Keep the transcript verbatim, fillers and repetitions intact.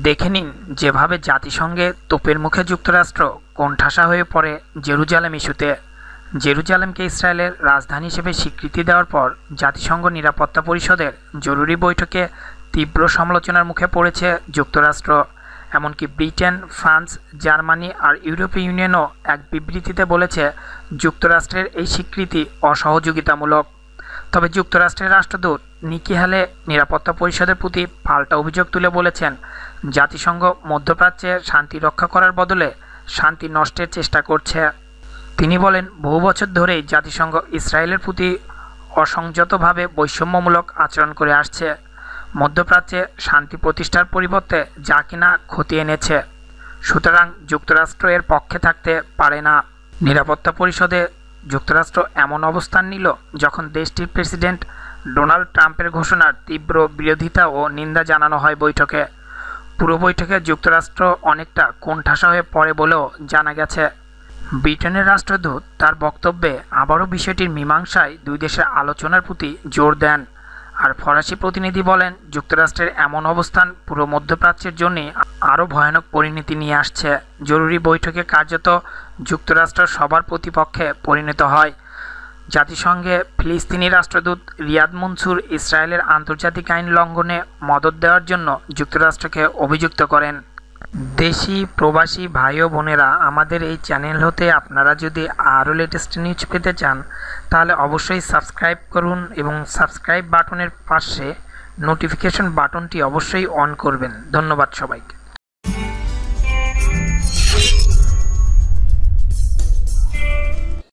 দেখে নিন যেভাবে জাতিসংঘে তোপের মুখে যুক্তরাষ্ট্র কোণঠাসা হয়ে পড়ে জেরুজালেম ইস্যুতে। জেরুজালেমকে ইসরায়েলের রাজধানী হিসেবে স্বীকৃতি দেওয়ার পর জাতিসংঘ নিরাপত্তা পরিষদের জরুরি বৈঠকে তীব্র সমালোচনার মুখে পড়েছে যুক্তরাষ্ট্র। এমনকি ব্রিটেন, ফ্রান্স, জার্মানি আর ইউরোপীয় ইউনিয়নও এক বিবৃতিতে বলেছে যুক্তরাষ্ট্রের এই স্বীকৃতি অসহযোগিতামূলক। তবে যুক্তরাষ্ট্রের রাষ্ট্রদূত নিকি হেলে নিরাপত্তা পরিষদের প্রতি পাল্টা অভিযোগ তুলে বলেছেন, জাতিসংঘ মধ্যপ্রাচ্যে শান্তি রক্ষা করার বদলে শান্তি নষ্টের চেষ্টা করছে। তিনি বলেন, বহু বছর ধরেই জাতিসংঘ ইসরায়েলের প্রতি অসংযতভাবে বৈষম্যমূলক আচরণ করে আসছে, মধ্যপ্রাচ্যে শান্তি প্রতিষ্ঠার পরিবর্তে যা কিনা ক্ষতি এনেছে। সুতরাং যুক্তরাষ্ট্র এর পক্ষে থাকতে পারে না। নিরাপত্তা পরিষদে যুক্তরাষ্ট্র এমন অবস্থান নিল যখন দেশটির প্রেসিডেন্ট ডোনাল্ড ট্রাম্পের ঘোষণার তীব্র বিরোধিতা ও নিন্দা জানানো হয় বৈঠকে। পুরো বৈঠকে যুক্তরাষ্ট্র অনেকটা কোণঠাসা হয়ে পড়ে বলেও জানা গেছে। ব্রিটেনের রাষ্ট্রদূত তার বক্তব্যে আবারও বিষয়টির মীমাংসায় দুই দেশের আলোচনার প্রতি জোর দেন। আর ফরাসি প্রতিনিধি বলেন, যুক্তরাষ্ট্রের এমন অবস্থান পুরো মধ্যপ্রাচ্যের জন্যই আরও ভয়ানক পরিণতি নিয়ে আসছে। জরুরি বৈঠকে কার্যত যুক্তরাষ্ট্র সবার প্রতিপক্ষে পরিণত হয়। জাতিসংঘে ফিলিস্তিনি রাষ্ট্রদূত রিয়াদ মনসুর ইসরায়েলের আন্তর্জাতিক আইন লঙ্ঘনে মদদ দেওয়ার জন্য যুক্তরাষ্ট্রকে অভিযুক্ত করেন। দেশি প্রবাসী ভাই ও বোনেরা, আমাদের এই চ্যানেল হতে আপনারা যদি আরও লেটেস্ট নিউজ পেতে চান তাহলে অবশ্যই সাবস্ক্রাইব করুন এবং সাবস্ক্রাইব বাটনের পাশে নোটিফিকেশন বাটনটি অবশ্যই অন করবেন। ধন্যবাদ সবাইকে।